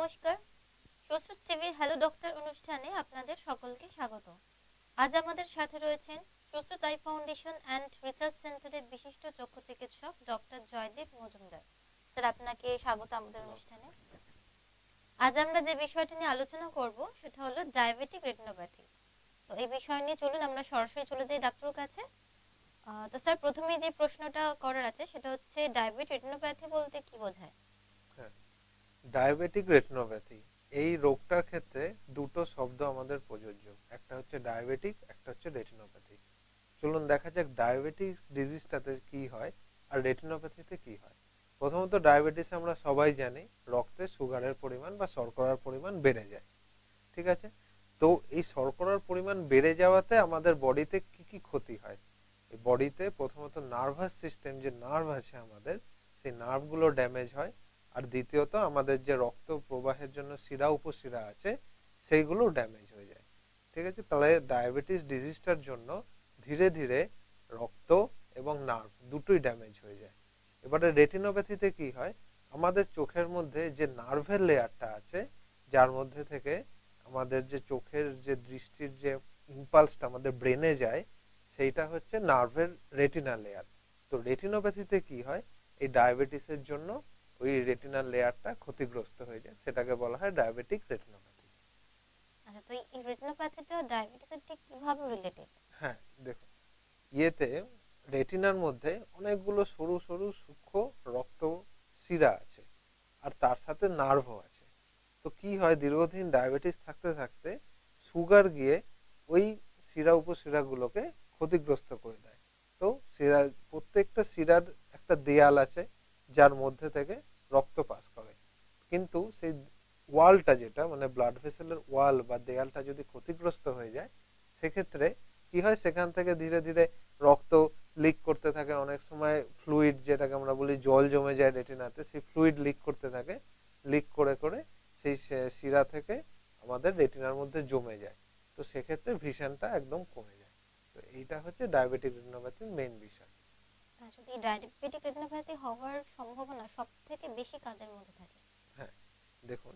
নমস্কার। Sushruta TV hello doctor অনুষ্ঠানে আপনাদের সকলকে স্বাগত। আজ আমাদের সাথে রয়েছেন Sushrut eye foundation and research সেন্টারের বিশিষ্ট চক্ষু চিকিৎসক ডক্টর জয়দীপ মজুমদার। স্যার, আপনাকে স্বাগত আমাদের অনুষ্ঠানে। আজ আমরা যে বিষয়টি নিয়ে আলোচনা করব সেটা হলো ডায়াবেটিক রেটিনোপ্যাথি। তো এই বিষয় নিয়ে চলুন আমরা সরাসরি চলে যাই ডাক্তারের কাছে। তো স্যার, প্রথমেই যে প্রশ্নটা করার আছে সেটা হচ্ছে ডায়াবেটিক রেটিনোপ্যাথি বলতে কি বোঝায়? হ্যাঁ, ডায়াবেটিক রেটিনোপ্যাথি এই রোগটার ক্ষেত্রে দুটো শব্দ আমাদের প্রযোজ্য, একটা হচ্ছে ডায়াবেটিক, একটা হচ্ছে রেটিনোপ্যাথি। চলুন দেখা যাক ডায়াবেটিস ডিজিজটাতে কি হয় আর রেটিনোপ্যাথিতে কি হয়। প্রথমত ডায়াবেটিস আমরা সবাই জানি রক্তে সুগারের পরিমাণ বা শর্করার পরিমাণ বেড়ে যায়, ঠিক আছে। তো এই শর্করার পরিমাণ বেড়ে যাওয়াতে আমাদের বডিতে কি কি ক্ষতি হয়? এই বডিতে প্রথমত নার্ভাস সিস্টেম, যে নার্ভ আছে আমাদের, সেই নার্ভগুলো ড্যামেজ হয়। আর দ্বিতীয়ত আমাদের যে রক্ত প্রবাহের জন্য শিরা উপশিরা আছে সেইগুলো ড্যামেজ হয়ে যায়, ঠিক আছে। তাহলে ডায়াবেটিস ডিজিজটার জন্য ধীরে ধীরে রক্ত এবং নার্ভ দুটোই ড্যামেজ হয়ে যায়। এবারে রেটিনোপ্যাথিতে কি হয়, আমাদের চোখের মধ্যে যে নার্ভের লেয়ারটা আছে, যার মধ্যে থেকে আমাদের যে চোখের যে দৃষ্টির যে ইম্পালসটা আমাদের ব্রেনে যায়, সেইটা হচ্ছে নার্ভের রেটিনা লেয়ার। তো রেটিনোপ্যাথিতে কি হয়, এই ডায়াবেটিসের জন্য ওই রেটিনাল লেয়ারটা ক্ষতিগ্রস্ত হয়ে যায়, সেটাকে বলা হয় ডায়াবেটিক রেটিনোপ্যাথি। আচ্ছা, তো এই রেটিনোপ্যাথিটা ডায়াবেটিসের ঠিক কিভাবে রিলেটেড? হ্যাঁ, দেখুন, ইয়েতে রেটিনার মধ্যে অনেকগুলো সরু সরু সূক্ষ্ম রক্ত শিরা আছে, আর তার সাথে নার্ভও আছে। তো কি হয়, দীর্ঘদিন ডায়াবেটিস থাকতে থাকতে সুগার গিয়ে ওই শিরা উপশিরাগুলোকে ক্ষতিগ্রস্ত করে দেয়। তো শিরা, প্রত্যেকটা শিরার একটা দেয়াল আছে যার মধ্যে থেকে রক্ত পাস করে, কিন্তু সেই ওয়ালটা, যেটা মানে ব্লাড ভেসেলের ওয়াল বা দেয়ালটা যদি ক্ষতিগ্রস্ত হয়ে যায়, সেক্ষেত্রে কি হয়, সেখান থেকে ধীরে ধীরে রক্ত লিক করতে থাকে। অনেক সময় ফ্লুইড, যেটাকে আমরা বলি জল জমে যায় রেটিনাতে, সেই ফ্লুইড লিক করতে থাকে, লিক করে করে সেই শিরা থেকে আমাদের রেটিনার মধ্যে জমে যায়। তো সেক্ষেত্রে ভিশনটা একদম কমে যায়। তো এইটা হচ্ছে ডায়াবেটিক রেটিনোপ্যাথির মেইন বিষয়। আচ্ছা, তো এই ডায়াবেটিক রেটিনোপ্যাথি হওয়ার সম্ভাবনা সবথেকে বেশি কাদের মধ্যে থাকে? হ্যাঁ, দেখুন,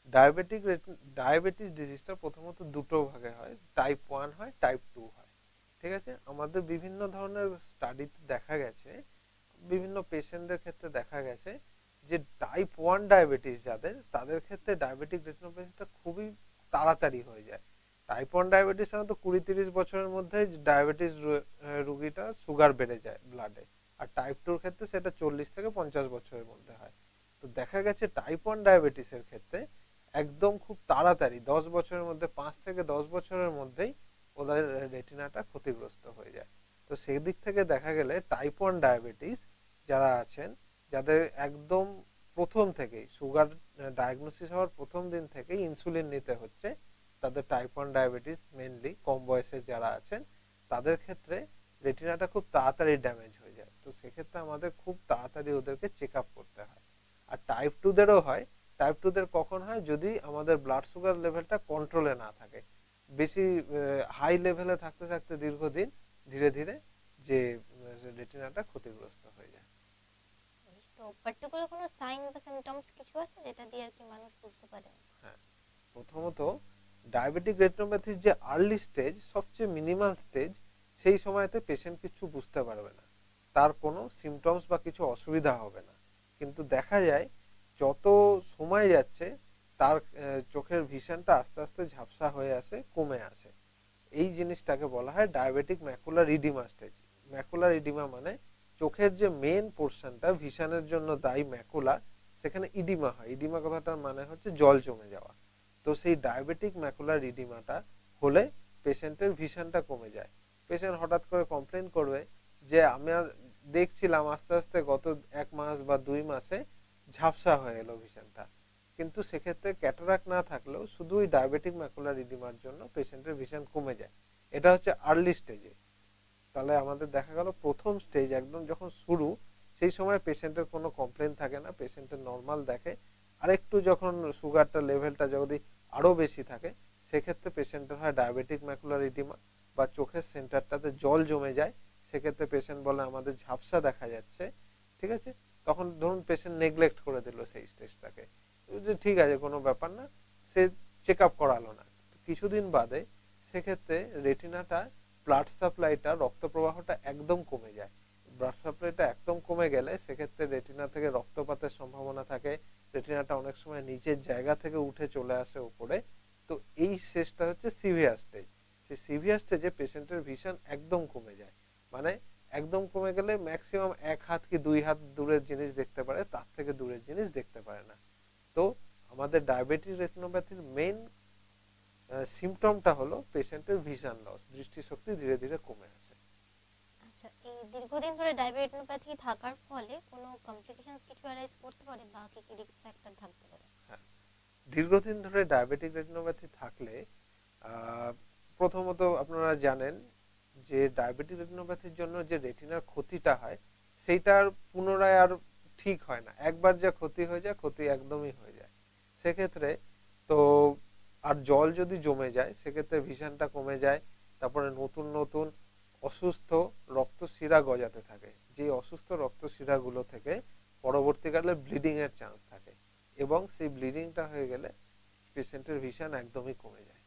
ডায়াবেটিস ডিজিজটা প্রথমত দুটো ভাগে হয়, টাইপ 1 হয়, টাইপ 2 হয়, ঠিক আছে। আমাদের বিভিন্ন ধরনের স্টাডিতে দেখা গেছে, বিভিন্ন পেশেন্টদের ক্ষেত্রে দেখা গেছে যে টাইপ 1 ডায়াবেটিস যাদের, তাদের ক্ষেত্রে ডায়াবেটিক রেটিনোপ্যাথিটা খুবই তাড়াতাড়ি হয়ে যায়। টাইপ 1 ডায়াবেটিস সাধারণত 20-30 বছরের মধ্যে ডায়াবেটিস রোগীটা সুগার বেড়ে যায় ব্লাডে, আর টাইপ 2 এর ক্ষেত্রে সেটা 40 থেকে 50 বছরের মধ্যে হয়। তো দেখা গেছে টাইপ 1 ডায়াবেটিসের ক্ষেত্রে একদম খুব তাড়াতাড়ি 10 বছরের মধ্যে, 5 থেকে 10 বছরের মধ্যেই ওদের রেটিনাটা ক্ষতিগ্রস্ত হয়ে যায়। তো সেই দিক থেকে দেখা গেলে টাইপ 1 ডায়াবেটিস যারা আছেন, যাদের একদম প্রথম থেকেই সুগার ডায়াগনোসিস হওয়ার প্রথম দিন থেকেই ইনসুলিন নিতে হচ্ছে, তাদের টাইপ 1 ডায়াবেটিস মেইনলি কম বয়সের যারা আছেন, তাদের ক্ষেত্রে রেটিনাটা খুব তাড়াতাড়ি ড্যামেজ হয়ে যায়। তো সেক্ষেত্রে আমাদের খুব তাড়াতাড়ি ওদেরকে চেক আপ করতে হয়। আর টাইপ 2 দেরও হয়। টাইপ 2 দের কখন হয়, যদি আমাদের ব্লাড সুগার লেভেলটা কন্ট্রোলে না থাকে, বেশি হাই লেভেলে থাকতে থাকতে দীর্ঘদিন ধীরে ধীরে যে রেটিনাটা ক্ষতিগ্রস্ত হয়ে যায়। তো পার্টিকুলার কোনো সাইন বা সিম্পটমস কিছু আছে যেটা দিয়ে আর কি মানুষ বুঝতে পারে? হ্যাঁ, প্রথমত ডায়াবেটিক রেটিনোপ্যাথির যে আর্লি স্টেজ, সবচেয়ে মিনিমাল স্টেজ, সেই সময়তে পেশেন্ট কিছু বুঝতে পারবে না, তার কোনো সিমটমস বা কিছু অসুবিধা হবে না। কিন্তু দেখা যায় যত সময় যাচ্ছে তার চোখের ভিশনটা আস্তে আস্তে ঝাপসা হয়ে আসে, কমে আসে। এই জিনিসটাকে বলা হয় diabetic macular oedema stage. Macular oedema মানে চোখের যে মেন পোর্শনটা ভিশনের জন্য দায়ী ম্যাকুলা, সেখানে ইডিমা হয়। ইডিমা কথাটার মানে হচ্ছে জল জমে যাওয়া। তো সেই ডায়াবেটিক ম্যাকুলার ইডিমাটা হলে পেশেন্টের ভিশনটা কমে যায়। পেশেন্ট হঠাৎ করে কমপ্লেন করবে যে আমি আর দেখছিলাম আস্তে আস্তে গত 1 মাস বা 2 মাসে ঝাপসা হয়ে এলো ভিশনটা। কিন্তু সেক্ষেত্রে ক্যাটারাক্ট না থাকলেও শুধু ওই ডায়াবেটিক ম্যাকুলার ইডিমার জন্য পেশেন্টের ভিশন কমে যায়। এটা হচ্ছে আর্লি স্টেজে। তাহলে আমাদের দেখা গেল প্রথম স্টেজ একদম যখন শুরু, সেই সময় পেশেন্টের কোনো কমপ্লেন থাকে না, পেশেন্টের নর্মাল দেখে। আর একটু যখন সুগারটা লেভেলটা যদি আরো বেশি থাকে, সেক্ষেত্রে পেশেন্টের হয় ডায়াবেটিক ম্যাকুলার ইডিমা, বা চোখের সেন্টারটাতে জল জমে যায়। সেক্ষেত্রে পেশেন্ট বলে আমাদের ঝাপসা দেখা যাচ্ছে, ঠিক আছে। তখন ধরুন পেশেন্ট নেগলেক্ট করে দিল সেই স্টেজটাকে, যে ঠিক আছে কোনো ব্যাপার না, সে চেক আপ করালো না। কিছুদিন বাদে সেক্ষেত্রে রেটিনাটা ব্লাড সাপ্লাইটা রক্ত প্রবাহটা একদম কমে যায়। ব্লাড সাপ্লাইটা একদম কমে গেলে সেক্ষেত্রে রেটিনা থেকে রক্তপাতের সম্ভাবনা থাকে, রেটিনাটা অনেক সময় নিচের জায়গা থেকে উঠে চলে আসে উপরে। তো এই স্টেজটা হচ্ছে সিভিয়ার স্টেজ। সেই সিভিয়ার স্টেজে পেশেন্টের ভিশন একদম কমে যায়, মানে একদম কমে গেলে ম্যাক্সিমাম 1 হাত কি 2 হাত দূরের জিনিস দেখতে পারে, তার থেকে দূরের জিনিস দেখতে পারে না। তো আমাদের ডায়াবেটিক রেটিনোপ্যাথির মেইন সিমটমটা হলো পেশেন্টের ভিশন লস, দৃষ্টিশক্তি ধীরে ধীরে কমে আসে। আচ্ছা, এই দীর্ঘদিন ধরে ডায়াবেটিনোপ্যাথি থাকার ফলে কোনো কমপ্লিকেশনস কিছু অ্যারাইজ করতে পারে বা কি কি রিস্ক ফ্যাক্টর থাকতে পারে? হ্যাঁ, দীর্ঘদিন ধরে ডায়াবেটিক রেটিনোপ্যাথি থাকলে প্রথমত আপনারা জানেন যে ডায়াবেটিক রেটিনোপ্যাথির জন্য যে রেটিনার ক্ষতিটা হয় সেইটার পুনরায় আর ঠিক হয় না। একবার যা ক্ষতি হয়ে যায়, ক্ষতি একদমই হয়ে যায়। সেক্ষেত্রে তো আর জল যদি জমে যায় সেক্ষেত্রে ভিশনটা কমে যায়। তারপরে নতুন নতুন অসুস্থ রক্তশিরা গজাতে থাকে, যে অসুস্থ রক্তশিরাগুলো থেকে পরবর্তীকালে ব্লিডিং এর চান্স থাকে, এবং সেই ব্লিডিংটা হয়ে গেলে পেশেন্টের ভিশন একদমই কমে যায়।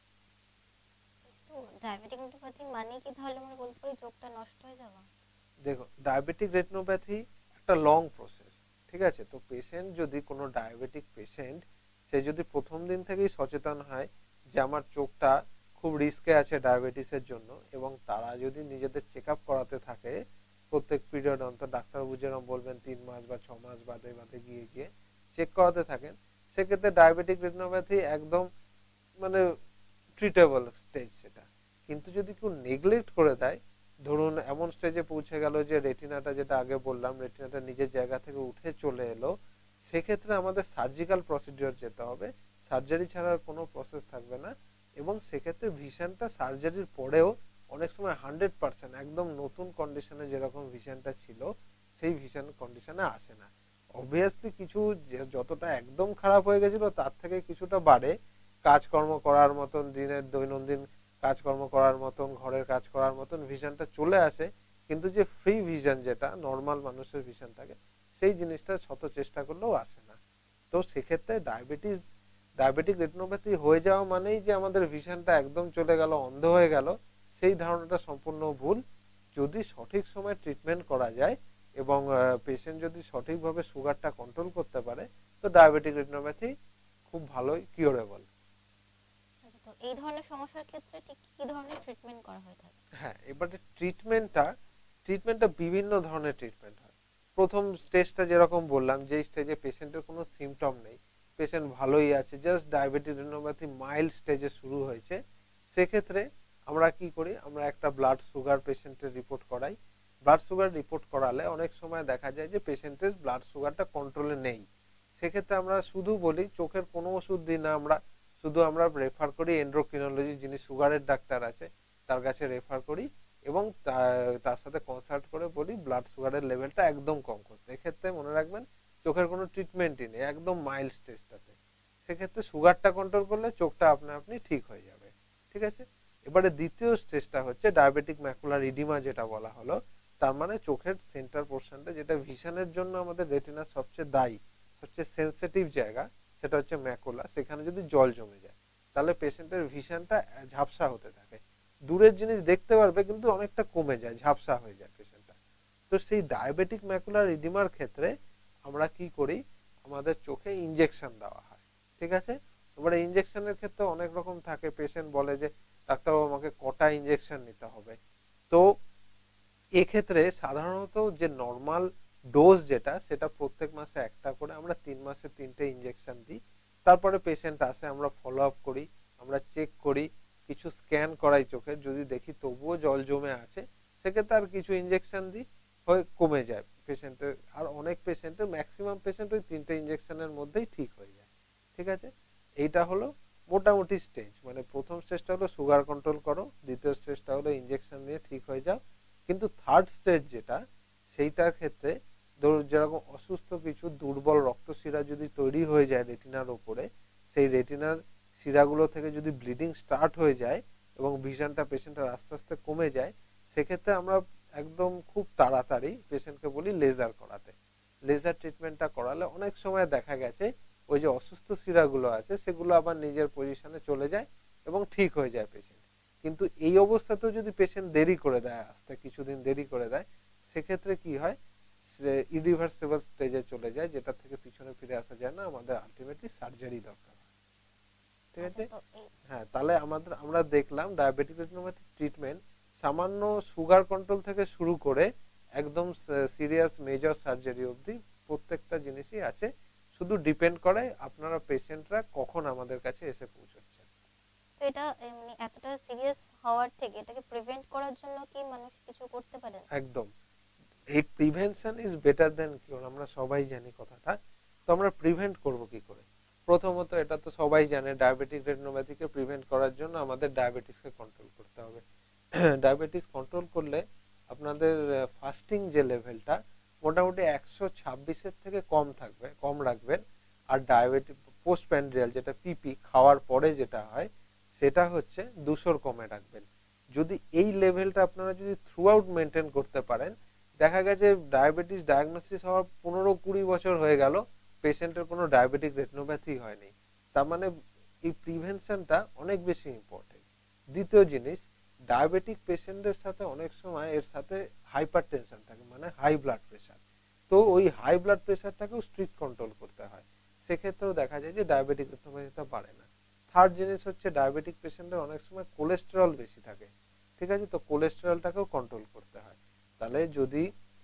তো ডায়াবেটিক রেটিনোপ্যাথি মানে কি তাহলে আমরা বলতে পারি চোখটা নষ্ট হয়ে যাওয়া? দেখো, ডায়াবেটিক রেটিনোপ্যাথি একটা লং প্রসেস, ঠিক আছে? তো পেশেন্ট যদি কোনো ডায়াবেটিক পেশেন্ট, সে যদি প্রথম দিন থেকেই সচেতন হয় যে আমার চোখটা খুব রিস্কে আছে ডায়াবেটিসের জন্য, এবং তারা যদি নিজেদের চেক আপ করাতে থাকে প্রত্যেক পিরিয়ড অন্তর, ডাক্তারবাবু যেরকম বলবেন 3 মাস বা 6 মাস বাদে বাদে গিয়ে গিয়ে চেক করাতে থাকেন, সেক্ষেত্রে ডায়াবেটিক রেটিনোপ্যাথি একদম মানে ট্রিটেবল স্টেজ সেটা। কিন্তু যদি কেউ নেগলেক্ট করে দেয়, ধরুন এমন স্টেজে পৌঁছে গেল যে রেটিনাটা, যেটা আগে বললাম, রেটিনাটা নিজের জায়গা থেকে উঠে চলে এলো, সেক্ষেত্রে আমাদের সার্জিক্যাল প্রসিডিওর যেতে হবে। সার্জারি ছাড়া আর কোনো প্রসেস থাকবে না, এবং সেক্ষেত্রে ভিশনটা সার্জারির পরেও অনেক সময় 100% একদম নতুন কন্ডিশনে যেরকম ভিশনটা ছিল সেই ভিশন কন্ডিশনে আসে না। অবভিয়াসলি কিছু যতটা একদম খারাপ হয়ে গেছিল তার থেকে কিছুটা বাড়ে, কাজকর্ম করার মতন, দিনের দৈনন্দিন কাজকর্ম করার মতন, ঘরের কাজ করার মতন ভিশনটা চলে আসে। কিন্তু যে ফ্রি ভিশন, যেটা নর্মাল মানুষের ভিশন থাকে, সেই জিনিসটা শত চেষ্টা করলেও আসে না। তো সেক্ষেত্রে ডায়াবেটিক রেটিনোপ্যাথি হয়ে যাওয়া মানেই যে আমাদের ভিশনটা একদম চলে গেল, অন্ধ হয়ে গেল, সেই ধারণাটা সম্পূর্ণ ভুল। যদি সঠিক সময় ট্রিটমেন্ট করা যায় এবং পেশেন্ট যদি সঠিকভাবে সুগারটা কন্ট্রোল করতে পারে, তো ডায়াবেটিক রেটিনোপ্যাথি খুব ভালোই কিউরেবল। আচ্ছা, তো এই ধরনের সমস্যার ক্ষেত্রে ঠিক কি ধরনের ট্রিটমেন্ট করা হয়ে থাকে? হ্যাঁ, এবারে ট্রিটমেন্টটা বিভিন্ন ধরনের ট্রিটমেন্ট হয়। প্রথম স্টেজটা যেরকম বললাম, যে স্টেজে পেশেন্টের কোনো সিমটম নেই, পেশেন্ট ভালোই আছে, জাস্ট ডায়াবেটিক রেটিনোপ্যাথি মাইল্ড স্টেজে শুরু হয়েছে, সেক্ষেত্রে আমরা কি করি, আমরা একটা ব্লাড সুগার পেশেন্টের রিপোর্ট করাই। ব্লাড সুগার রিপোর্ট করালে অনেক সময় দেখা যায় যে পেশেন্টের ব্লাড সুগারটা কন্ট্রোলে নেই। সেক্ষেত্রে আমরা শুধু বলি চোখের কোনো ওষুধ দিই না, আমরা রেফার করি এন্ডোক্রিনোলজি, যিনি সুগারের ডাক্তার আছে, তার কাছে রেফার করি, এবং তার সাথে কনসাল্ট করে বলি ব্লাড সুগারের লেভেলটা একদম কম করতে। এক্ষেত্রে মনে রাখবেন চোখের কোনো ট্রিটমেন্টই নেই, একদম মাইল্ড স্টেজটাতে। সেক্ষেত্রে সুগারটা কন্ট্রোল করলে চোখটা আপনি ঠিক হয়ে যাবে, ঠিক আছে? এবারে দ্বিতীয় স্টেজটা হচ্ছে ডায়াবেটিক ম্যাকুলার ইডিমা, যেটা বলা হলো। তার মানে চোখের সেন্টার পোর্শনটা, যেটা ভিশনের জন্য আমাদের রেটিনার সবচেয়ে দায়ী, সবচেয়ে সেন্সিটিভ জায়গা, সেটা হচ্ছে ম্যাকুলা, সেখানে যদি জল জমে যায় তাহলে পেশেন্টের ভিশনটা ঝাপসা হতে থাকে, দূরের জিনিস দেখতে পারবে কিন্তু অনেকটা কমে যায়, ঝাপসা হয়ে যায় পেশেন্টটা। তো সেই ডায়াবেটিক ম্যাকুলার ইডিমার ক্ষেত্রে আমরা কি করি, আমাদের চোখে ইনজেকশন দেওয়া হয়, ঠিক আছে? এবারে ইনজেকশনের ক্ষেত্রে অনেক রকম থাকে, পেশেন্ট বলে যে ডাক্তারবাবু আমাকে কটা ইনজেকশন নিতে হবে। তো এক্ষেত্রে সাধারণত যে নর্মাল ডোজ যেটা, সেটা প্রত্যেক মাসে একটা করে, আমরা 3 মাসে 3টে ইনজেকশন দিই। তারপরে পেশেন্ট আসে, আমরা ফলো আপ করি, আমরা চেক করি, কিছু স্ক্যান করাই চোখে, যদি দেখি তবুও জল জমে আছে সেক্ষেত্রে আর কিছু ইনজেকশন দিই, হয়ে কমে যায় পেশেন্টের। আর অনেক পেশেন্টের, ম্যাক্সিমাম পেশেন্ট ওই 3টে ইনজেকশনের মধ্যেই ঠিক হয়ে যায়, ঠিক আছে? এইটা হলো মোটামুটি স্টেজ। মানে প্রথম স্টেজটা হলো সুগার কন্ট্রোল করো, দ্বিতীয় স্টেজটা হলো ইনজেকশন দিয়ে ঠিক হয়ে যাও। কিন্তু থার্ড স্টেজ যেটা, সেইটার ক্ষেত্রে ধরুন যেরকম অসুস্থ কিছু দুর্বল রক্তশিরা যদি তৈরি হয়ে যায় রেটিনার উপরে, সেই রেটিনার শিরাগুলো থেকে যদি ব্লিডিং স্টার্ট হয়ে যায় এবং ভিশনটা পেশেন্টের আস্তে আস্তে কমে যায়, সেক্ষেত্রে আমরা একদম খুব তাড়াতাড়ি পেশেন্টকে বলি লেজার করাতে। লেজার ট্রিটমেন্টটা করালে অনেক সময় দেখা গেছে ওই যে অসুস্থ শিরাগুলো আছে সেগুলো আবার নিজের পজিশনে চলে যায় এবং ঠিক হয়ে যায় পেশেন্ট। কিন্তু এই অবস্থাতেও যদি পেশেন্ট দেরি করে দেয়, আসতে কিছুদিন দেরি করে দেয়, সেক্ষেত্রে কি হয়, সে ইরিভার্সিবল স্টেজে চলে যায়, যেটা থেকে পিছনে ফিরে আসা যায় না, আমাদের আলটিমেটলি সার্জারি দরকার হয়। ঠিক আচ্ছা, আছে। তো এই হ্যাঁ, তাহলে আমরা দেখলাম ডায়াবেটিক রেটিনোপ্যাথি ট্রিটমেন্ট সামান্য সুগার কন্ট্রোল থেকে শুরু করে একদম সিরিয়াস মেজর সার্জারি অবধি প্রত্যেকটা জিনিসই আছে। শুধু ডিপেন্ড করে আপনারা পেশেন্টরা কখন আমাদের কাছে এসে পৌঁছচ্ছেন। তো এটা এমনি এতটা সিরিয়াস হওয়ার থেকে এটাকে প্রিভেন্ট করার জন্য কি মানুষ কিছু করতে পারেন? একদম, এই prevention is better than cure, আমরা সবাই জানি কথাটা। তো আমরা প্রিভেন্ট করব কি করে? প্রথমত এটা তো সবাই জানে, ডায়াবেটিক রেটিনোপ্যাথিকে প্রিভেন্ট করার জন্য আমাদের ডায়াবেটিসকে কন্ট্রোল করতে হবে। ডায়াবেটিস কন্ট্রোল করলে আপনাদের ফাস্টিং যে লেভেলটা মোটামুটি 126-এর থেকে কম থাকবে, কম রাখবেন। আর ডায়াবেটিক পোস্ট প্যান্ড্রিয়াল যেটা পিপি খাওয়ার পরে যেটা হয় সেটা হচ্ছে 200-র কমে রাখবেন। যদি এই লেভেলটা আপনারা যদি থ্রু আউট মেনটেন করতে পারেন, দেখা গেছে ডায়াবেটিস ডায়াগনোসিস হওয়ার 15-20 বছর হয়ে গেল, পেশেন্টের কোনো ডায়াবেটিক রেটিনোপ্যাথি হয়নি। তার মানে এই প্রিভেনশনটা অনেক বেশি ইম্পর্টেন্ট। দ্বিতীয় জিনিস, ডায়াবেটিক পেশেন্টদের সাথে অনেক সময় এর সাথে হাইপারটেনশন থাকে, মানে হাই ব্লাড প্রেশার। তো ওই হাই ব্লাড প্রেশারটাকেও স্ট্রিক্ট কন্ট্রোল করতে হয়, সেক্ষেত্রেও দেখা যায় যে ডায়াবেটিক রেটিনোপ্যাথিটা বাড়ে না। থার্ড জিনিস হচ্ছে ডায়াবেটিক পেশেন্টদের অনেক সময় কোলেস্টেরল বেশি থাকে। ঠিক আছে, তো কোলেস্টেরলটাকেও কন্ট্রোল করতে হয়। তাহলে যদি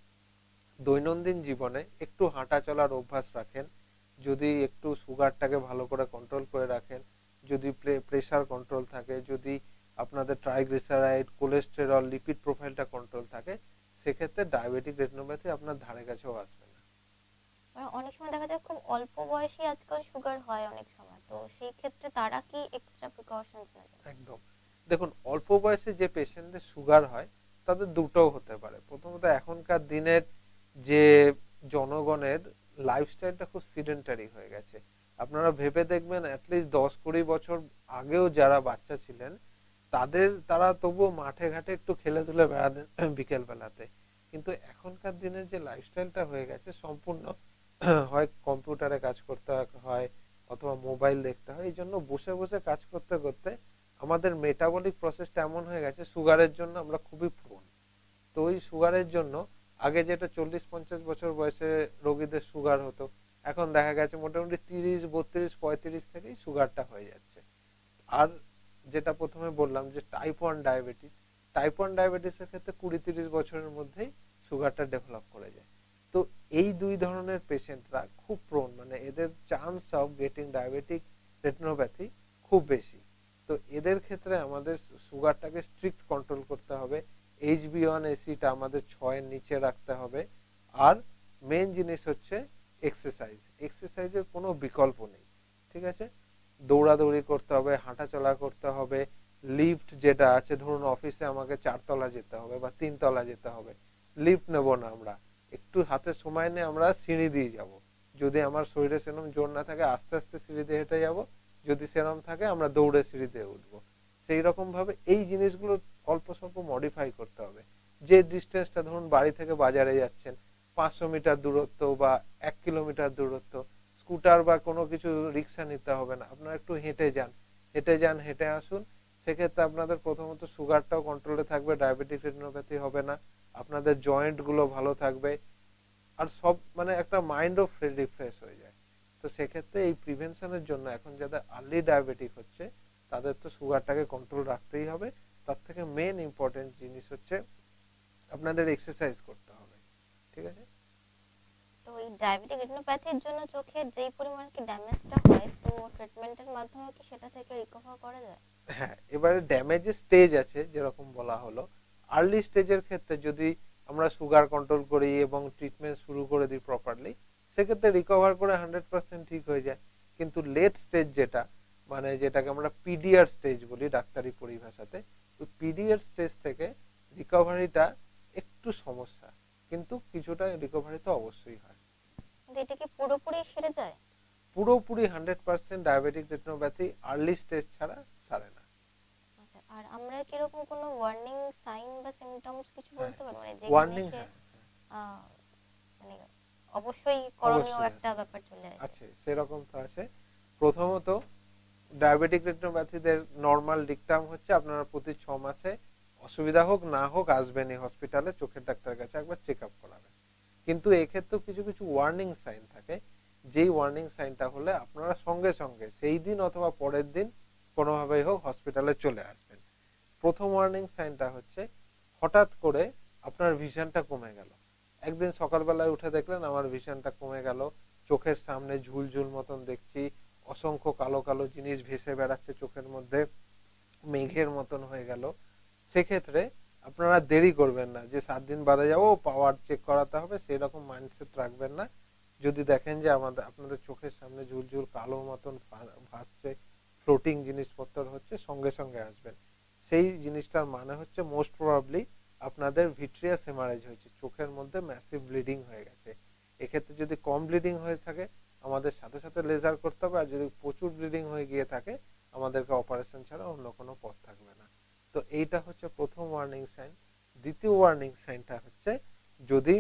দৈনন্দিন জীবনে একটু হাঁটা চলার অভ্যাস রাখেন, যদি একটু সুগারটাকে ভালো করে কন্ট্রোল করে রাখেন, যদি প্রেসার কন্ট্রোল থাকে, যদি আপনাদের ট্রাইগ্লিসারাইড, কোলেস্টেরল, লিপিড প্রোফাইলটা কন্ট্রোল থাকে, সেক্ষেত্রে ডায়াবেটিক রেটিনোপ্যাথি আপনার ধারে কাছেও আসবে না। মানে অনেক সময় দেখা যায় খুব অল্প বয়সে আজকাল সুগার হয় অনেক সময়, তো সেই ক্ষেত্রে তারা কি এক্সট্রা প্রিকশনস নেবে? একদম, দেখুন অল্প বয়সে যে পেশেন্টদের সুগার হয় তাদের দুটোও হতে পারে। প্রথমত এখনকার দিনের যে জনগণের লাইফস্টাইলটা খুব সিডেন্টারি হয়ে গেছে। আপনারা ভেবে দেখবেন অ্যাটলিস্ট 10-20 বছর আগেও যারা বাচ্চা ছিলেন তারা তবুও মাঠে ঘাটে একটু খেলে বেড়াতেন বিকেল বেলাতে। কিন্তু এখনকার দিনের যে লাইফস্টাইলটা হয়ে গেছে সম্পূর্ণ হয় কম্পিউটারে কাজ করতে হয় অথবা মোবাইল দেখতে হয়, এই জন্য বসে বসে কাজ করতে করতে আমাদের মেটাবলিক প্রসেসটা এমন হয়ে গেছে সুগারের জন্য আমরা খুবই প্রোন। তো ওই সুগারের জন্য আগে যেটা 40-50 বছর বয়সে রোগীদের সুগার হতো, এখন দেখা গেছে মোটামুটি 30-32-35 থেকেই সুগারটা হয়ে যাচ্ছে। আর যেটা প্রথমে বললাম যে টাইপ 1 ডায়াবেটিসের ক্ষেত্রে 20-30 বছরের মধ্যেই সুগারটা ডেভেলপ করে যায়। তো এই দুই ধরনের পেশেন্টরা খুব প্রোন, মানে এদের chance of getting diabetic retinopathy খুব বেশি। তো এদের ক্ষেত্রে আমাদের সুগারটাকে স্ট্রিক্ট কন্ট্রোল করতে হবে, HbA1c-টা আমাদের 6-এর নিচে রাখতে হবে। আর মেন জিনিস হচ্ছে এক্সারসাইজ। এক্সারসাইজের কোনো বিকল্প নেই। ঠিক আছে, দৌড়াদৌড়ি করতে হবে, হাঁটাচলা করতে হবে। লিফট যেটা আছে, ধরুন অফিসে আমাকে 4 তলা যেতে হবে বা 3 তলা যেতে হবে, লিফট নেব না, আমরা একটু হাতে সময় নিয়ে আমরা সিঁড়ি দিয়ে যাব। যদি আমার শরীরে সেরকম জোর না থাকে আস্তে আস্তে সিঁড়ি দিয়ে হেঁটে যাব, যদি সেরকম থাকে আমরা দৌড়ে সিঁড়ি দিয়ে উঠবো। সেই রকম ভাবে এই জিনিসগুলো অল্প স্বল্প মডিফাই করতে হবে। যে ডিস্টেন্সটা ধরুন বাড়ি থেকে বাজারে যাচ্ছেন 500 মিটার দূরত্ব বা 1 কিলোমিটার দূরত্ব, স্কুটার বা কোনো কিছু রিক্সা নিতে হবে না, আপনারা একটু হেঁটে যান হেঁটে আসুন। সেক্ষেত্রে আপনাদের প্রথমত সুগারটাও কন্ট্রোলে থাকবে, ডায়াবেটিক রেটিনোপ্যাথি হবে না, আপনাদের জয়েন্ট গুলো ভালো থাকবে, আর সব মানে একটা মাইন্ডও রিফ্রেশ হয়ে যায়। তো সেক্ষেত্রে এই প্রিভেনশনের জন্য এখন যাদের আর্লি ডায়াবেটিক হচ্ছে তাদের তো সুগারটাকে কন্ট্রোল রাখতেই হবে। তার থেকে মেন ইম্পর্টেন্ট জিনিস হচ্ছে আপনাদের এক্সারসাইজ করতে হবে। ঠিক আছে, তো এই ডায়াবেটিক রেটিনোপ্যাথির জন্য চোখের যেই পরিমাণ কি ড্যামেজটা হয়, তো ট্রিটমেন্টের মাধ্যমে কি সেটা থেকে রিকভার করা যায়? হ্যাঁ, এবারে ড্যামেজের স্টেজ আছে, যেরকম বলা হলো আর্লি স্টেজের ক্ষেত্রে যদি আমরা সুগার কন্ট্রোল করি এবং ট্রিটমেন্ট শুরু করে দিই প্রপারলি, সেক্ষেত্রে রিকভার করে 100% ঠিক হয়ে যায়। কিন্তু লেট স্টেজ যেটা, মানে যেটাকে আমরা পিডিআর স্টেজ বলি ডাক্তারি পরিভাষাতে, ওই পিডিআর স্টেজ থেকে রিকভারিটা একটু সমস্যা, কিন্তু কিছুটা রিকভারি তো অবশ্যই হয়। কিন্তু এটা কি পুরোপুরি সেরে যায়? পুরোপুরি 100% ডায়াবেটিক রেটিনোপ্যাথি আর্লি স্টেজ ছাড়া সারে না। আচ্ছা, আর আমরা কি এরকম কোনো ওয়ার্নিং সাইন বা সিম্পটমস কিছু হ্যাঁ, বলতে পারবো, মানে ওয়ার্নিং, যেখানে সে হ্যাঁ, আহ, মানে অবশ্যই করণীয় অবশ্যই একটা আছে। ব্যাপার চলে আসে। আছে, সেরকম তো আছে। প্রথমত ডায়াবেটিক রেটিনোপ্যাথিদের নরমাল ডিকটাম হচ্ছে আপনারা প্রতি 6 মাসে অসুবিধা হোক না হোক আসবেনই হসপিটালে চোখের ডাক্তারের কাছে একবার চেক আপ করাবেন। কিন্তু এক্ষেত্রেও কিছু কিছু ওয়ার্নিং সাইন থাকে, যেই ওয়ার্নিং সাইনটা হলে আপনারা সঙ্গে সঙ্গে সেই দিন অথবা পরের দিন কোনোভাবেই হোক হসপিটালে চলে আসবেন। প্রথম ওয়ার্নিং সাইনটা হচ্ছে হঠাৎ করে আপনার ভিশনটা কমে গেল। একদিন সকালবেলায় উঠে দেখলেন আমার ভিশনটা কমে গেল, চোখের সামনে ঝুলঝুল মতন দেখছি, অসংখ্য কালো কালো জিনিস ভেসে বেড়াচ্ছে চোখের মধ্যে, মেঘের মতন হয়ে গেল। সেক্ষেত্রে আপনারা দেরি করবেন না যে 7 দিন বাদে যাবো পাওয়ার চেক করাতে হবে, সেই রকম মাইন্ডসেট রাখবেন না। যদি দেখেন যে আপনাদের চোখের সামনে ঝুলঝুল কালো মতন ভাসছে, ফ্লোটিং জিনিসপত্র হচ্ছে, সঙ্গে সঙ্গে আসবেন। সেই জিনিসটার মানে হচ্ছে মোস্ট প্রবাবলি আপনাদের ভিট্রিয়াস হেমারেজ হয়েছে, চোখের মধ্যে ম্যাসিভ ব্লিডিং হয়ে গেছে। এক্ষেত্রে যদি কম ব্লিডিং হয়ে থাকে আমাদের সাথে সাথে লেজার করতে হবে, আর যদি প্রচুর ব্লিডিং হয়ে গিয়ে থাকে আমাদেরকে অপারেশন ছাড়া অন্য কোনো পথ থাকবে না। তো এইটা হচ্ছে প্রথম ওয়ার্নিং সাইন। দ্বিতীয় ওয়ার্নিং সাইনটা হচ্ছে যদি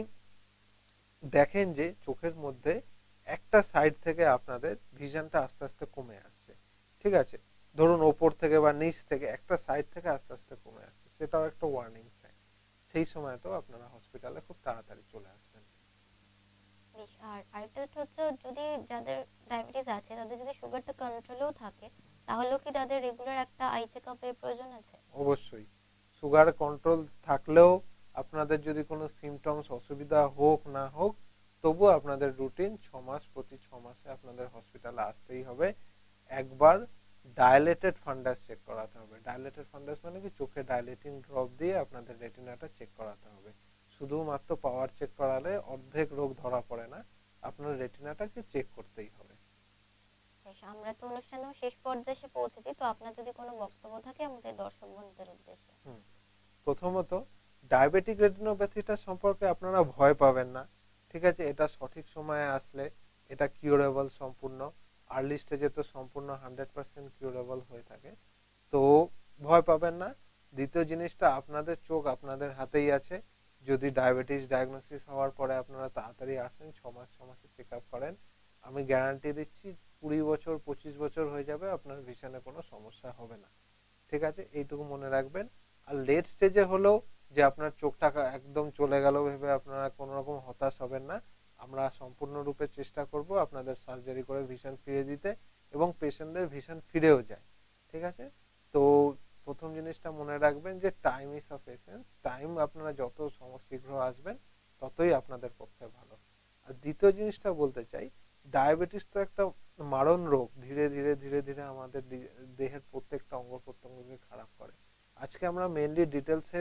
দেখেন যে চোখের মধ্যে একটা সাইড থেকে আপনাদের ভিশনটা আস্তে আস্তে কমে আসছে, ঠিক আছে, ধরুন ওপর থেকে বা নিচ থেকে একটা সাইড থেকে আস্তে আস্তে কমে আসছে, সেটাও একটা ওয়ার্নিং সাইন। সেই সময় তো আপনারা হসপিটালে খুব তাড়াতাড়ি চলে আসবেন। বেশ, আর আরেকটা যেটা হচ্ছে যদি যাদের ডায়াবেটিস আছে তাদের যদি সুগারটা কন্ট্রোলেও থাকে তাহলেও কি তাদের রেগুলার একটা আই চেকআপের প্রয়োজন আছে? অবশ্যই। সুগার কন্ট্রোল থাকলেও আপনাদের যদি কোনো সিমটমস অসুবিধা হোক না হোক, তবু আপনাদের রুটিন 6 মাস, প্রতি 6 মাসে আপনাদের হসপিটালে আসতেই হবে। একবার ডাইলেটেড ফান্ডাস চেক করাতে হবে। ডাইলেটেড ফান্ডাস মানে কি, চোখে ডাইলেটিং ড্রপ দিয়ে আপনাদের রেটিনাটা চেক করাতে হবে। শুধুমাত্র পাওয়ার চেক করালে অর্ধেক রোগ ধরা পড়ে না, আপনার রেটিনাটাকে চেক করতেই হবে। বেশ, আমরা তো অনুষ্ঠানের শেষ পর্যায়ে এসে পৌঁছেছি, তো আপনার যদি কোনো বক্তব্য থাকে আমাদের দর্শক বন্ধুদের উদ্দেশ্যে। প্রথমত ডায়াবেটিক রেটিনোপ্যাথিটা সম্পর্কে আপনারা ভয় পাবেন না, ঠিক আছে, এটা সঠিক সময়ে আসলে এটা কিউরেবল সম্পূর্ণ। আর্লি স্টেজে তো সম্পূর্ণ 100% কিউরেবল হয়ে থাকে, তো ভয় পাবেন না। দ্বিতীয় জিনিসটা, আপনাদের চোখ আপনাদের হাতেই আছে। যদি ডায়াবেটিস ডায়াগনোসিস হওয়ার পরে আপনারা তাড়াতাড়ি আসেন, 6 মাস 6 মাসে চেক আপ করেন, আমি গ্যারান্টি দিচ্ছি 20 বছর 25 বছর হয়ে যাবে আপনার ভিশনে কোনো সমস্যা হবে না, ঠিক আছে, এইটুকু মনে রাখবেন। আর লেট স্টেজে হলেও যে আপনার চোখটা একদম চলে গেল ভেবে আপনারা কোনো রকম হতাশ হবেন না। আমরা সম্পূর্ণরূপে চেষ্টা করব আপনাদের সার্জারি করে ভিশন ফিরে দিতে, এবং পেশেন্টদের ভিশন ফিরেও যায়, ঠিক আছে। তো প্রথম জিনিসটা মনে রাখবেন যে time is of essence. Time আপনারা যত শীঘ্র আসবেন ততই আপনাদের পক্ষে ভালো। আর দ্বিতীয় জিনিসটা বলতে চাই, ডায়াবেটিস তো একটা মারণ রোগ, ধীরে ধীরে ধীরে ধীরে আমাদের দেহের প্রত্যেকটা অঙ্গ প্রত্যঙ্গকে খারাপ করে। আজকে আমরা মেইনলি ডিটেলসে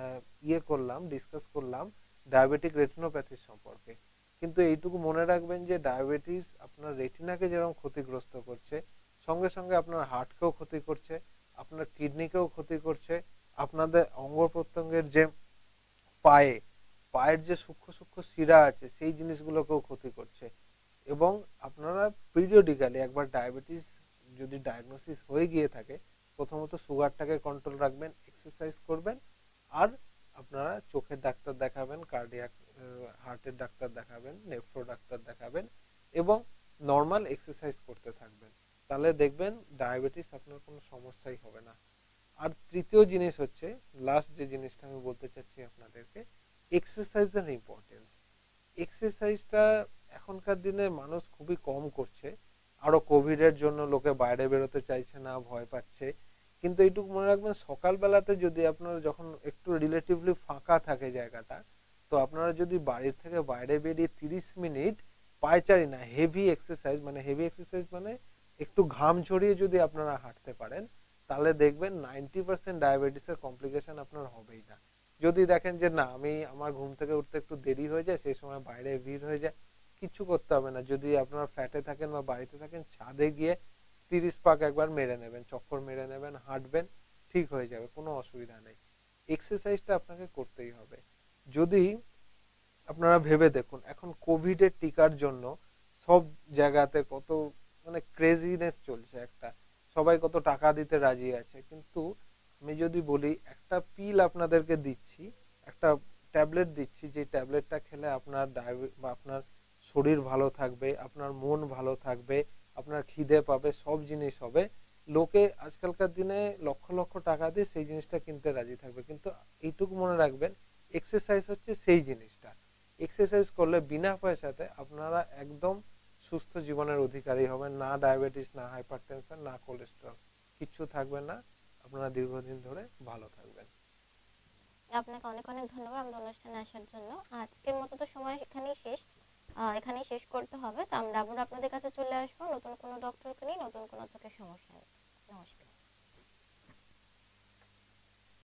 ডিসকাস করলাম ডায়াবেটিক রেটিনোপ্যাথি সম্পর্কে, কিন্তু এইটুকু মনে রাখবেন যে ডায়াবেটিস আপনার রেটিনাকে যেরকম ক্ষতিগ্রস্ত করছে, সঙ্গে সঙ্গে আপনার হার্টকেও ক্ষতি করছে, আপনার কিডনিকেও ক্ষতি করছে, আপনাদের অঙ্গ প্রত্যঙ্গের যে পায়ে পায়ের যে সূক্ষ্ম সূক্ষ্ম শিরা আছে সেই জিনিসগুলোকেও ক্ষতি করছে। এবং আপনারা পিরিয়ডিক্যালি একবার ডায়াবেটিস যদি ডায়াগনোসিস হয়ে গিয়ে থাকে, প্রথমত সুগারটাকে কন্ট্রোল রাখবেন, এক্সারসাইজ করবেন, আর আপনারা চোখের ডাক্তার দেখাবেন, কার্ডিয়াক হার্টের ডাক্তার দেখাবেন, নেফ্রো ডাক্তার দেখাবেন, এবং নর্মাল এক্সারসাইজ করতে থাকবেন। তাহলে দেখবেন ডায়াবেটিস আপনার কোনো সমস্যাই হবে না। আর তৃতীয় জিনিস হচ্ছে, লাস্ট যে জিনিসটা আমি বলতে চাচ্ছি আপনাদেরকে, এক্সারসাইজের ইম্পর্টেন্স। এক্সারসাইজটা এখনকার দিনে মানুষ খুবই কম করছে, আরো কোভিড এর জন্য লোকে বাইরে বেরোতে চাইছে না, ভয় পাচ্ছে। কিন্তু এইটুকু মনে রাখবেন, সকালবেলাতে যদি আপনারা যখন একটু রিলেটিভলি ফাঁকা থাকে জায়গাটা, তো আপনারা যদি বাড়ির থেকে বাইরে বেরিয়ে 30 মিনিট পায়চারি না, হেভি এক্সারসাইজ, মানে হেভি এক্সারসাইজ মানে একটু ঘাম ঝরিয়ে যদি আপনারা হাঁটতে পারেন, তাহলে দেখবেন 90% ডায়াবেটিসের কমপ্লিকেশন আপনার হবেই না। যদি দেখেন যে না, আমার ঘুম থেকে উঠতে একটু দেরি হয়ে যায়, সেই সময় বাইরে ভিড় হয়ে যায়, কিছু করতে হবে না। যদি আপনারা ফ্ল্যাটে থাকেন বা বাড়িতে থাকেন, ছাদে গিয়ে 30 পাক একবার মেরে নেবেন, চক্কর মেরে নেবেন, হাঁটবেন, ঠিক হয়ে যাবে, কোনো অসুবিধা নেই। এক্সারসাইজটা আপনাকে করতেই হবে। যদি আপনারা ভেবে দেখুন, এখন কোভিড এর টিকার জন্য সব জায়গাতে কত মানে ক্রেজিনেস চলছে, একটা সবাই কত টাকা দিতে রাজি আছে, কিন্তু আমি যদি বলি একটা পিল আপনাদেরকে দিচ্ছি, একটা ট্যাবলেট দিচ্ছি, যে ট্যাবলেটটা খেলে আপনার ডায়াবেটিস বা আপনার শরীর ভালো থাকবে, আপনার মন ভালো থাকবে, আপনার খিদে পাবে, সব জিনিস হবে। লোকে আজকালকার দিনে লক্ষ লক্ষ টাকা দিয়ে সেই জিনিসটা কিনতে রাজি থাকবে, কিন্তু এইটুকু মনে রাখবেন, এক্সারসাইজ হচ্ছে সেই জিনিসটা। এক্সারসাইজ করলে বিনা পয়সাতে আপনারা একদম সুস্থ জীবনের অধিকারী হবেন, না ডায়াবেটিস, না হাইপারটেনশন, না কোলেস্টেরল, কিচ্ছু থাকবে না, আপনারা দীর্ঘদিন ধরে ভালো থাকবেন। আপনাকে অনেক অনেক ধন্যবাদ আমাদের অনুষ্ঠানে আসার জন্য। আজকের মতো তো সময় এখানেই শেষ করতে হবে, তো আমরা আবার